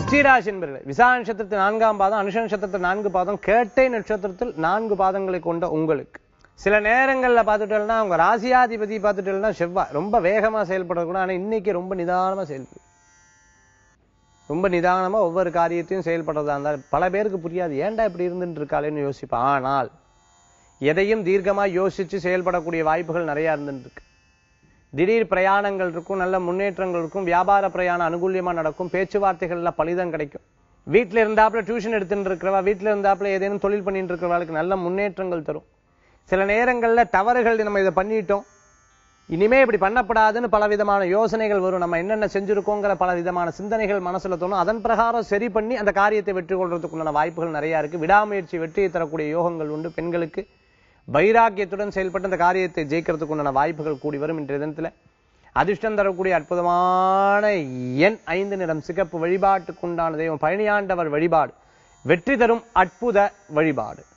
விருச்சிகராசி என்பவர்களே, விசாக நட்சத்திரத்தில் 4ஆம் பாதம், அனுஷ நட்சத்திரத்தில் 4 பாதம், கேட்டை நட்சத்திரத்தில் 4 பாதங்களை கொண்ட உங்களுக்கு சில நேரங்கள்ல பார்த்துட்டோம்னா உங்க ராசியாதிபதி பார்த்துட்டோம்னா செவ்வாய் ரொம்ப வேகமா செயல்படக்கூடாது. ஆனா இன்னைக்கு ரொம்ப நிதானமா செயல்படும். ரொம்ப நிதானமா ஒவ்வொரு காரியத்தையும் செயல்படுறதா இருந்தால் பல பேருக்கு புரியாது, ஏன்டா இப்படி இருந்துட்டு இருக்காளேன்னு யோசிப்பேன். ஆனால் எதையும் தீர்க்கமா யோசிச்சு செயல்படக்கூடிய வாய்ப்புகள் நிறைய இருந்துட்டு இருக்கு. திடீர் பிரயாணங்கள் இருக்கும், நல்ல முன்னேற்றங்கள் இருக்கும், வியாபார பிரயாணம் அனுகூலியமா நடக்கும், பேச்சுவார்த்தைகள்ல பலிதம் கிடைக்கும். வீட்டுல இருந்தாப்புல டியூஷன் எடுத்துட்டு இருக்கிறவா, வீட்டுல இருந்தாப்புல ஏதேனும் தொழில் பண்ணிட்டு இருக்கிறவர்களுக்கு நல்ல முன்னேற்றங்கள் தரும். சில நேரங்கள்ல தவறுகள் நம்ம இதை பண்ணிட்டோம், இனிமே இப்படி பண்ணப்படாதுன்னு பல விதமான யோசனைகள் வரும். நம்ம என்னென்ன செஞ்சிருக்கோங்கிற பல விதமான சிந்தனைகள் மனசுல தோணும். அதன் பிரகாரம் சரி பண்ணி அந்த காரியத்தை வெற்றி கொள்றதுக்குண்டான வாய்ப்புகள் நிறைய இருக்கு. விடாமுயற்சி வெற்றியை தரக்கூடிய யோகங்கள் உண்டு. பெண்களுக்கு வைராக்கியத்துடன் செயல்பட்டு அந்த காரியத்தை ஜெயிக்கிறதுக்கு உண்டான வாய்ப்புகள் கூடி வரும். இன்றைய தினத்துல அதிர்ஷ்டம் தரக்கூடிய அற்புதமான எண் 5, நிறம் சிகப்பு. வழிபாட்டுக்குண்டான தெய்வம் பழனியாண்டவர் வழிபாடு வெற்றி தரும் அற்புத வழிபாடு.